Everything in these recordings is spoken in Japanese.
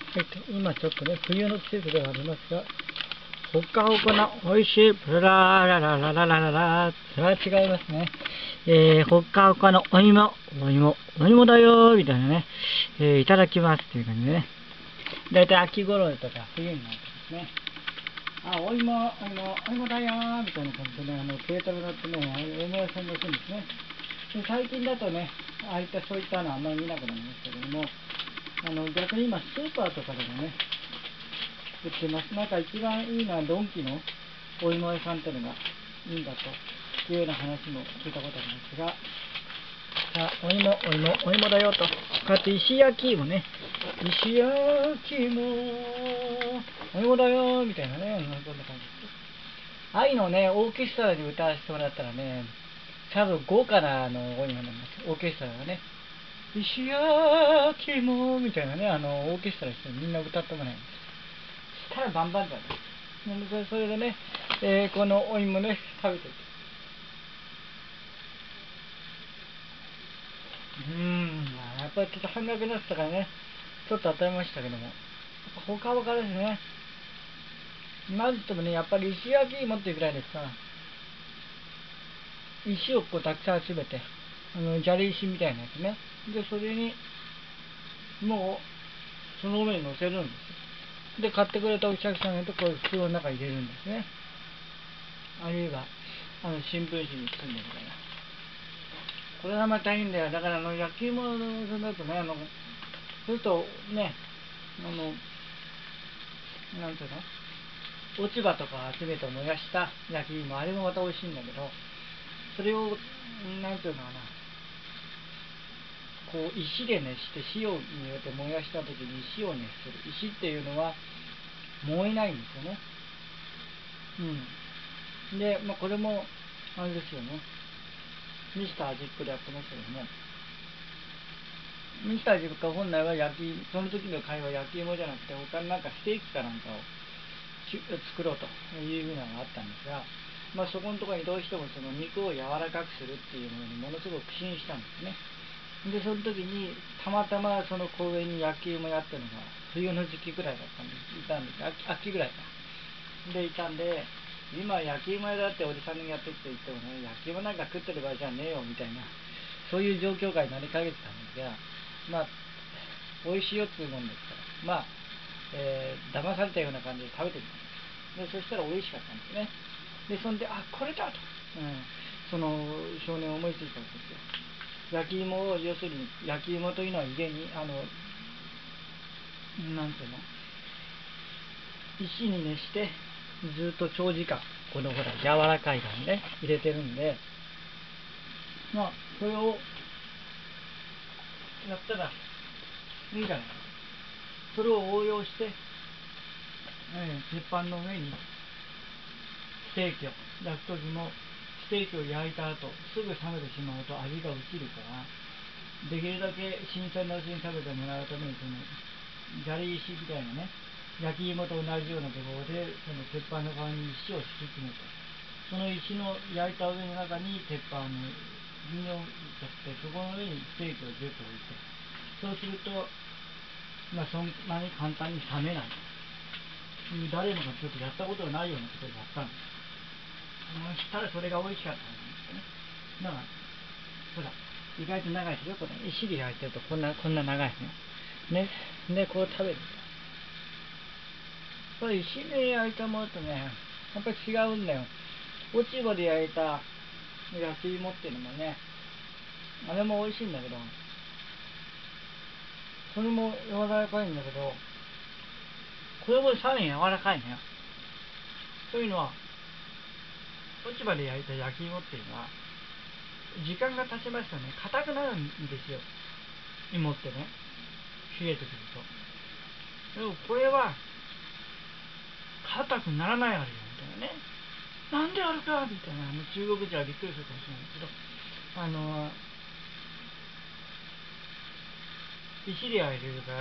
はい、今ちょっとね、冬の季節ではありますが、ほっかほかな美味しい、プララララララララ、それは違いますね。ほっかほかのお芋だよー、みたいなね、いただきますっていう感じでね。だいたい秋頃とか冬になってですね。あ、お芋だよー、みたいな感じでね、軽トラ乗ってね、お芋屋さんに行くんですね。で最近だとね、そういったのはあんまり見なくなりましたけども、逆に今スーパーとかでもね、売ってます。なんか一番いいのはドンキのお芋屋さんっていうのがいいんだというような話も聞いたことありますが、さあ、お芋だよと。こうやって石焼き芋ね。石焼き芋、お芋だよみたいなね、そんな感じです。ああいうのをね、オーケストラで歌わせてもらったらね、多分豪華なお芋になります。オーケストラがね。石焼き芋みたいなね、オーケストラの人にみんな歌ってもらいます。したらバンバンだね。それでね、このお芋ね、食べてる。やっぱりちょっと半額になってたからね、ちょっと当たりましたけども、やっぱほかほかですね。なんともね、やっぱり石焼き芋っていうぐらいですから、石をこうたくさん集めて、砂利石みたいなやつね。で、それに、もう、その上に乗せるんですよ。で、買ってくれたお客さんのところを袋の中に入れるんですね。あるいは、新聞紙に包んでみたいな。これがまたいいんだよ。だから焼き芋だとね、するとね、なんていうの、落ち葉とか集めて燃やした焼き芋、あれもまた美味しいんだけど、それを、なんていうのかな、こう石で熱して火をによって燃やした時に石を熱する。石っていうのは燃えないんですよね。で、これも、あれですよね。ミスター味っ子でやってましたけども、ミスター味っ子は本来はその時の会話焼き芋じゃなくて、他になんかステーキかなんかを作ろうというふうなのがあったんですが、そこのところにどうしてもその肉を柔らかくするっていうものにものすごく苦心したんですね。で、その時にたまたまその公園に焼き芋やったのが冬の時期ぐらいだったんです。いたんです。秋ぐらいか。で、いたんで、今焼き芋屋だっておじさんにやってきて言ってもね、焼き芋なんか食ってる場合じゃねえよみたいな、そういう状況下になりかけてたんですが、美味しいよっていうもんですから、騙されたような感じで食べてみたんです。で、そしたら美味しかったんですね。で、そんで、あ、これだと、その少年思いついたんですよ。焼き芋を、要するに、焼き芋というのは家に、なんていうの、石に熱して、ずっと長時間、このほら、柔らかいからね、入れてるんで、それをやったらいいじゃないか。それを応用して、鉄板の上にステーキを焼く時も、ステーキを焼いた後すぐ冷めてしまうと味が落ちるから、できるだけ新鮮なうちに食べてもらうために、その砂利石みたいなね、焼き芋と同じようなところでその鉄板の側に石を敷き詰めて、その石の焼いた上の中に鉄板の身を取って、そこの上にステーキをギュッと置いて、そうすると、そんなに簡単に冷めない。誰もがちょっとやったことがないようなことをやったんです。そしたらそれが美味しかったんですよね。だから、ほら、意外と長いですよ、これ。石で焼いてるとこんな長いね。で、こう食べる。これ石で焼いたものとね、やっぱり違うんだよ。落ち葉で焼いた焼き芋っていうのもね、あれも美味しいんだけど、それも柔らかいんだけど、これもさらに柔らかいね。というのは、落ち葉で焼いた焼き芋っていうのは、時間が経ちますとね、硬くなるんですよ。芋ってね、冷えてくると。でもこれは、硬くならないあるよ、みたいなね。なんであるかみたいな、中国人はびっくりするかもしれないけど、石で焼いてるから、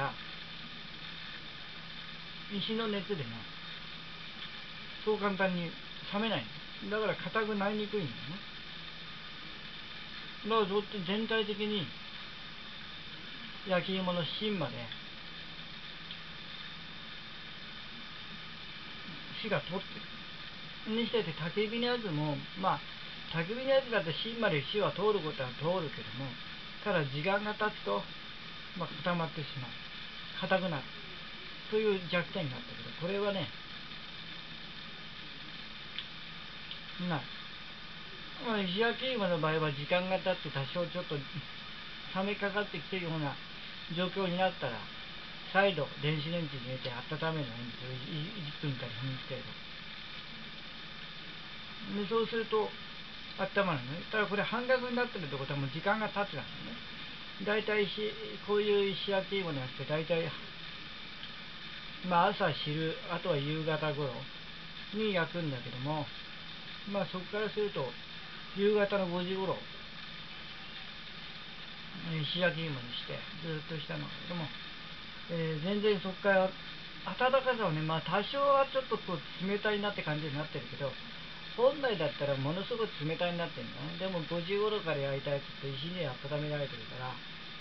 石の熱でね、そう簡単に冷めないんだから硬くなりにくいんだよね。だからずっと全体的に焼き芋の芯まで火が通ってる。にしてて、焚き火のやつも、まあ、焚き火のやつだって芯まで火は通ることは通るけども、ただ時間が経つと、まあ、固まってしまう。硬くなる。という弱点になってくる。これはね、まあ、石焼き芋の場合は時間が経って多少ちょっと冷めかかってきてるような状況になったら、再度電子レンジに入れて温めるのがいいんですよ。1分から2分程度。で、そうすると温まるのね。ただこれ半額になってるってことはもう時間が経つなんですね。大体こういう石焼き芋のやつって大体、まあ朝昼、あとは夕方頃に焼くんだけども、まあそこからすると夕方の5時頃石焼き芋にしてずっとしたのだけども、全然そこから温かさをね、まあ多少はちょっとこう冷たいなって感じになってるけど、本来だったらものすごく冷たいになってるんだね。でも5時頃から焼いたやつって石に温められてるから、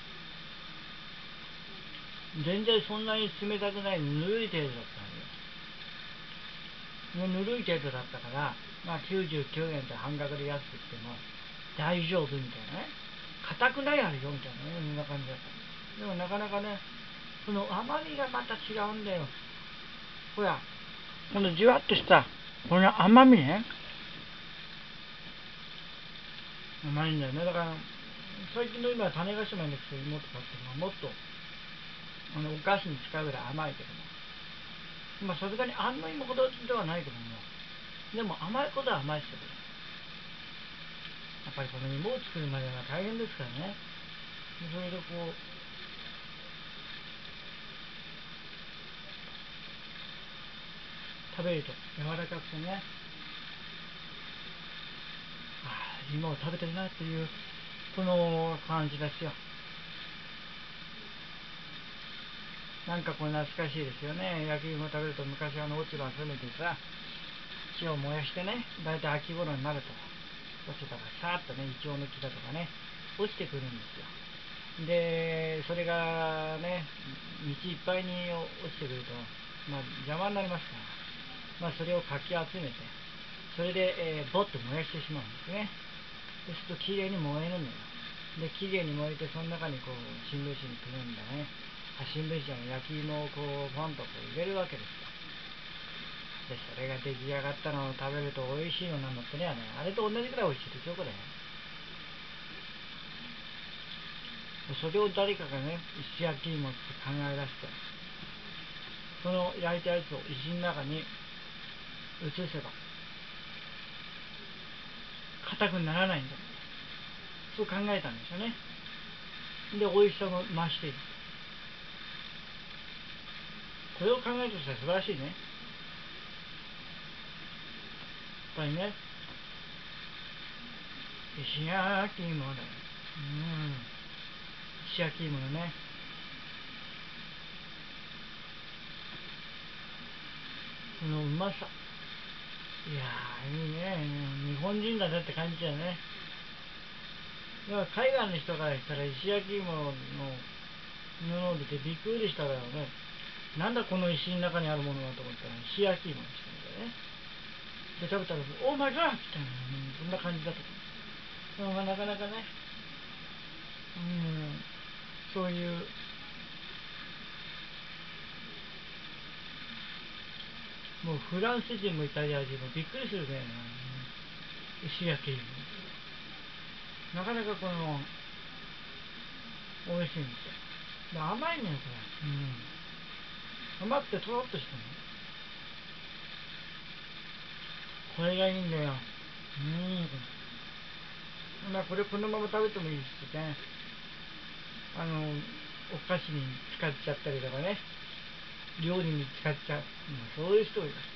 全然そんなに冷たくないぬるい程度だったんで、ぬるい程度だったから、まあ99円と半額で安くしても大丈夫みたいなね。硬くないあるよみたいなね、そんな感じだった。でもなかなかね、この甘みがまた違うんだよ。ほら、このじわっとしたこの甘みね、甘いんだよね。だから最近の今種子島に来て芋とかっていうのはもっとお菓子に近いぐらい甘いけども、まあさすがに安納芋ほどではないけども、でも甘いことは甘いですよ。やっぱりこの芋を作るまでは大変ですからね。それでこう食べると柔らかくてね、芋を食べてるなっていうこの感じですよ。なんかこれ懐かしいですよね。焼き芋を食べると昔落ち葉集めてさ、木を燃やしてね、だいたい秋頃になると落ち葉がさーっとね、イチョウの木だとかね、落ちてくるんですよ。で、それがね、道いっぱいに落ちてくると、まあ、邪魔になりますから、まあ、それをかき集めて、それで、ぼっと燃やしてしまうんですね。そうするときれいに燃えるのよ。で、きれいに燃えて、その中にこう新聞紙にくるんだね、新聞紙の焼き芋をこうポンとこう入れるわけですよ。で、それが出来上がったのを食べると美味しいのなんだってね、あれと同じくらい美味しいでしょ、これ。それを誰かがね、石焼き芋って考え出して、その焼いたやつを石の中に移せば、硬くならないんだ。そう考えたんですよね。で、美味しさも増している。これを考えるとしたら素晴らしいね。やっぱりね、石焼き芋だよ。石焼き芋のね、このうまさ。いやー、いいね。日本人だねって感じだよね。だから海外の人からしたら石焼き芋の布を見てびっくりしただろうね。なんだこの石の中にあるものだと思ったら石焼き芋にしたんだよね。で、食べたら、オーマイガーみたいな、そんな感じだと思う。まあ、なかなかね、そういう、もうフランス人もイタリア人もびっくりするね、石焼き芋。なかなかこの、美味しいんですよ。で甘いね、これ。甘くてとろっとしてね。これがいいんだよ。まあこれこのまま食べてもいいしね。お菓子に使っちゃったりとかね。料理に使っちゃう。そういう人がいます。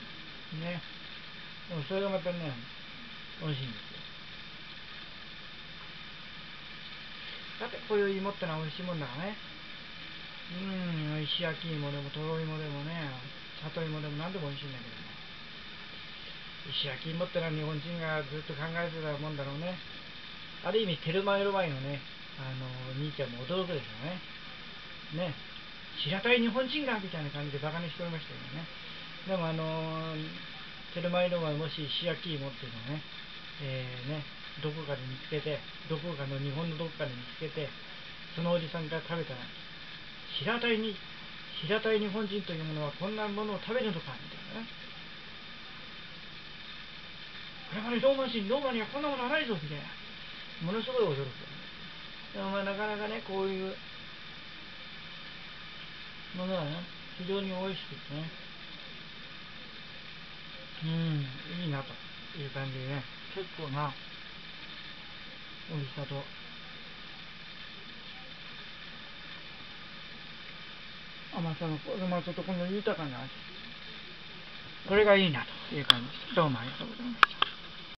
ね。でもそれがまたね、美味しいんですよ。だってこういう芋ってのは美味しいもんだからね。石焼き芋でもとろ芋でもね、里芋でも何でも美味しいんだけども。石焼き芋ってのは日本人がずっと考えてたもんだろうね。ある意味、テルマエロマエのね、兄ちゃんも驚くでしょうね。ね。平たい日本人がみたいな感じでバカにしておりましたけどね。でもテルマエロマエもし石焼き芋っていうのをね、どこかで見つけて、どこかの日本のどこかで見つけて、そのおじさんが食べたら、平たい日本人というものはこんなものを食べるのかみたいなね。これまでローマにはこんなものはないぞみたいな。ものすごい驚くよね。でもなかなかね、こういうものはね、非常に美味しくてね、いいなという感じでね、結構な美味しさと、甘さのとこの豊かな味、これがいいなという感じです。どうもありがとうございました。